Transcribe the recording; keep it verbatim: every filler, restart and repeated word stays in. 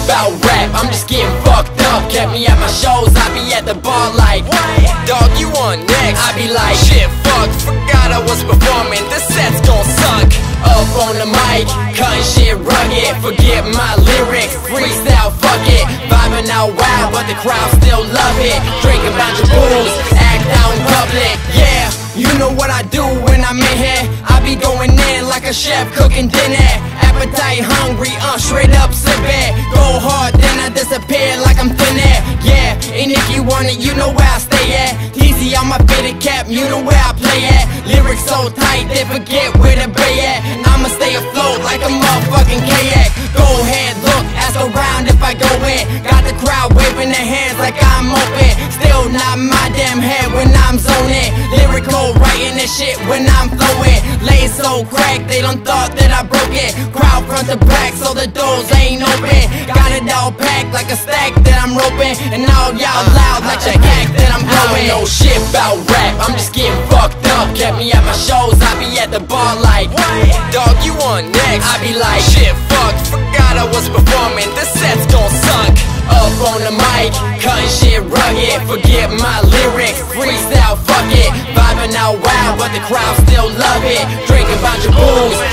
about rap, I'm just getting fucked up. Kept me at my shows, I be at the bar like, dog, you on next? I be like, shit, fuck, forgot I was performing, this set's gon' suck. Up on the mic, cutting shit rugged, forget my lyrics, freestyle, fuck it. Vibing out wild, but the crowd still love it. Drinking bunch of booze, act out in public, yeah. You know what I do when I'm in here, I be going in like a chef cooking dinner. Appetite hungry, uh, straight up sippin'. Go hard, then I disappear like I'm thin air, yeah. And if you want it, you know where I stay at. Easy on my fitted cap, you know where I play at. Lyrics so tight, they forget where to bay at. I'ma stay afloat like a motherfucking kayak. Go ahead, look, ask around if I go in. Got the crowd waving their hands like I'm open. Still not my damn head when I'm zoning. Lyrical writing this shit when I'm flowing. Lay so cracked, they done thought that I broke it. Crowd front to back, so the doors ain't open. Got it all packed like a stack that I'm roping. And all y'all loud like the hack that I'm blowing. I don't know shit about rap, I'm just getting fucked up. Kept me at my shows, I be at the bar like, dog, you on next? I be like, shit, fuck, forgot I was performing, this set's gon' suck. Up on the mic, cutting shit rugged, forget my lyrics, freestyle, fuck it. Vibing out wild, but the crowd still love it. Drinking bunch of booze,